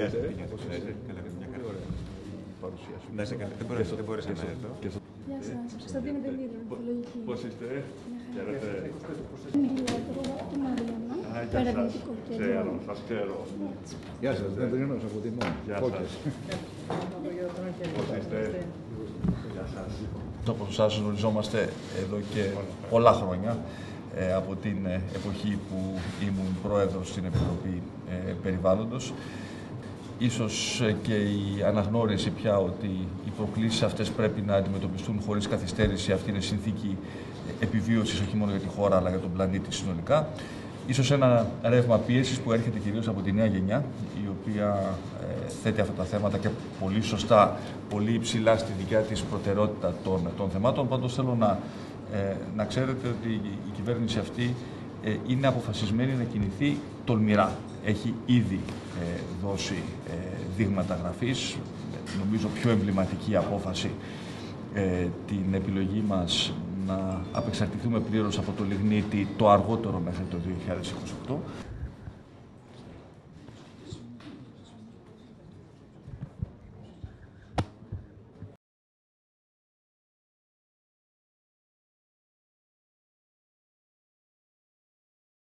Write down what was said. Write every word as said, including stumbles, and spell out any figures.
Γεια σας, γεια σας. Καλά, μια χαρά. Να είσαι καλά. Δεν μπόρεσα να έρθω. Γεια σας, Κωνσταντίνη Πελίδου, μυθολογική. Πώς είστε? Χαίρετε. Του Μαριάννα, ερευνητικό κέντρο. Σας ξέρω. Γεια σας, δεν Δρίνος από Τιμόν. Γεια σας. Πώς είστε? Γεια σας. Όπως σας γνωριζόμαστε εδώ και πολλά χρόνια, ε, από την εποχή που ήμουν πρόεδρος στην Επιτροπή ε, Περιβάλλοντος. Ίσως και η αναγνώριση πια ότι οι προκλήσεις αυτές πρέπει να αντιμετωπιστούν χωρίς καθυστέρηση. Αυτή είναι συνθήκη επιβίωσης όχι μόνο για τη χώρα αλλά για τον πλανήτη συνολικά. Ίσως ένα ρεύμα πίεσης που έρχεται κυρίως από τη νέα γενιά, η οποία ε, θέτει αυτά τα θέματα και πολύ σωστά, πολύ υψηλά στη δικιά της προτεραιότητα των, των θεμάτων. Πάντως θέλω να, ε, να ξέρετε ότι η κυβέρνηση αυτή ε, είναι αποφασισμένη να κινηθεί τολμηρά. Έχει ήδη ε, δώσει ε, δείγματα γραφής, νομίζω πιο εμβληματική απόφαση ε, την επιλογή μας να απεξαρτηθούμε πλήρως από το λιγνίτη το αργότερο μέχρι το δύο χιλιάδες είκοσι οκτώ.